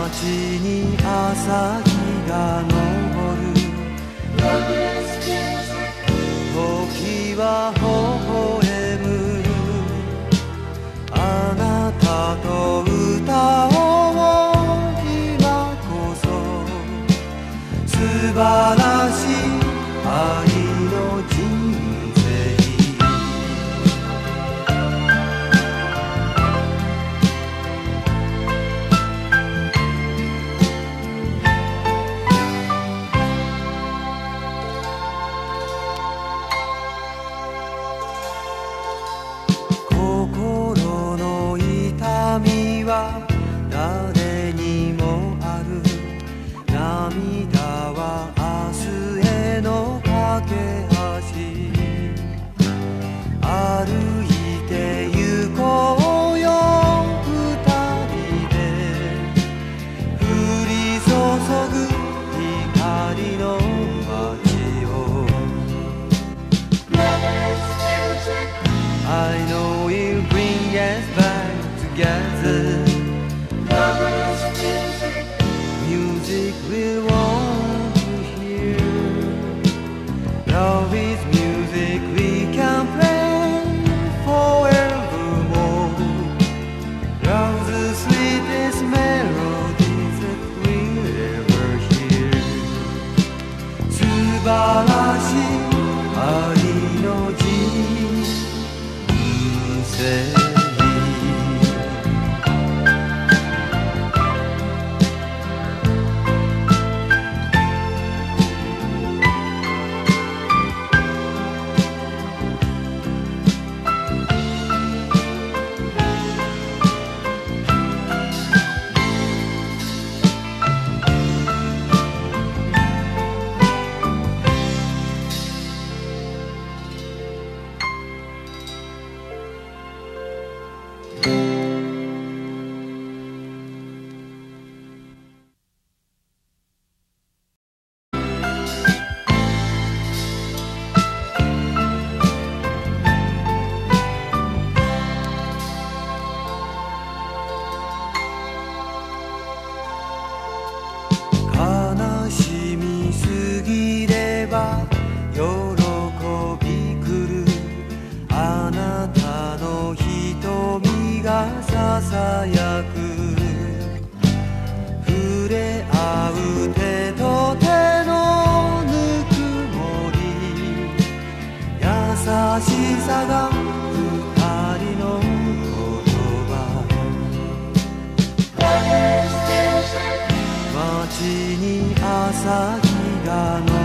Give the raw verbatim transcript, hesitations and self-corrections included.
街に朝日が昇る。時は微笑む。あなたと歌おう今こそ。素晴らしい愛の人生。心の痛みは誰にもある。涙は明日への架け橋。歩いて行こうよ二人で。降り注ぐ光の街を。 I know we'll bring us back together. Music we want to hear. Love is music we can play forevermore. Love's the sweetest melodies that we'll ever hear. 素晴らしい愛の人生。悲しみすぎれば喜び来る。あなたの瞳がささやく。触れ合う手と手のぬくもり。優しさが二人の言葉。街に朝日が昇る。